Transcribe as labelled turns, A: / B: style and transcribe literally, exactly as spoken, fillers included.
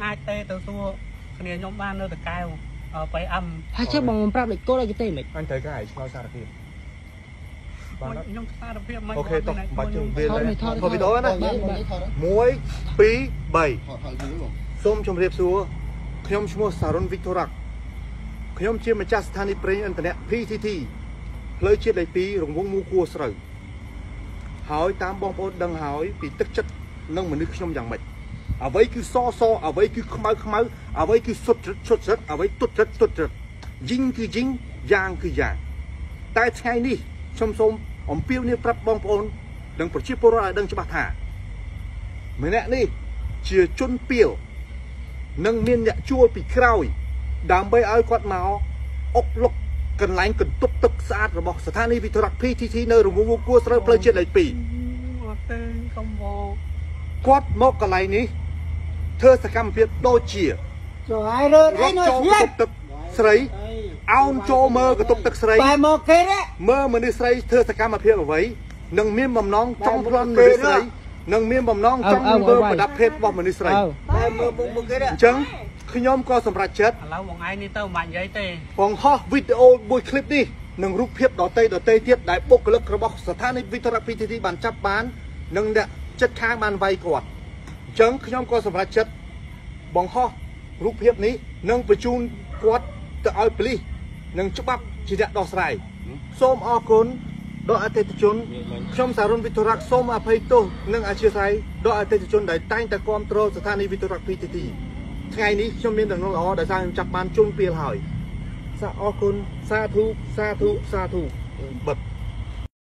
A: ai tê từ tua cái nhóm ban nơi từ cao ở phải âm
B: hai chiếc bằng prap lịch cô đây cái tên mình
C: anh thấy cái này sao sao được
A: nhóm ta được việc
C: ok tổng bạch trường viên
B: thôi thôi
C: thôi bị đó nè muối pí bảy xôm trong riệp xúaខ្ញុំឈ្មោះ Saron Victorak ខ្ញុំជាម្ចាស់ស្ថានីយ៍ប្រេងឥន្ធនៈ พี ที ที ផ្លូវជាតិលេខពីររង្វង់មូគួរស្រូវហើយតាមបងប្អូនដឹងហើយពីទឹកចិត្តនិងមនុស្សខ្ញុំយ៉ាងម៉េចអ្វីគឺសសអ្វីគឺខ្មៅខ្មៅអ្វីគឺសុទ្ធសុទ្ធសុទ្ធអ្វីទុតរិតទុតរិតយីងគឺយីងយ៉ាងគឺយ៉ាងតែថ្ងៃនេះខ្ញុំសូមអំពាវនាវប្រាប់បងប្អូននិងប្រជាពលរដ្ឋឲ្យដឹងច្បាស់ថាម្នាក់នេះជាជនពាលនិងមានអ្នកជួលពីក្រោយដើម្បីឲ្យគាត់មកអុកលុកកន្លែងកន្ទប់ទឹកស្អាតរបស់ស្ថានីយ៍វិទ្យុ พี ที ที នៅរង្វង់គួរស្រូវផ្លូវជាតិលេខពីរគាត់មកកន្លែងនេះធ្វើសកម្មភាពដូចជាចូលឲ្យរើអីនៅស្ងាត់ទឹកស្រីអោនចូលមើលកន្ទប់ទឹកស្រីបែរមកគេមើលមនុស្សស្រីធ្វើសកម្មភាពអ្វីនិងមានបំណងចង់ប្លន់មនុស្សស្រីនិងមានបំណងចង់មើលប្រដាប់ភេទរបស់មនុស្សស្រីបែរមើលមុខគេអញ្ចឹងខ្ញុំក៏សម្រេចចិត្តឥឡូវបងឯងនេះទៅមិននិយាយទេបងហោះវីដេអូមួយคลิปនេះនឹងរូបភាពដតេដតេទៀតដែលបុគ្គលិករបស់ស្ថានីយ៍វិទ្យុ พี ที ที បានចាប់បាននិងអ្នកចិត្តខាងបានវាយគាត់អញ្ចឹងខ្ញុំក៏សម្រេចចិត្តបងហោះរូបភាពនេះនឹងបញ្ជូនគាត់ទៅឲ្យប៉ូលីសនិងច្បាប់ជាអ្នកដោះស្រាយសូមអរគុណដល់អតិថិជនខ្ញុំសារុនវិទ្យុរាក់សូមអភ័យទោសនិងអធិស្ឋានដល់អតិថិជនដែលតែងតែគ្រប់គ្រងស្ថានីយ៍វិទ្យុរាក់ พี ที ที ថ្ងៃនេះខ្ញុំមានដំណឹងល្អដែលខ្ញុំចាប់បានជូនពេលហើយសាអរគុណសាធុសាធុសាធុបិទ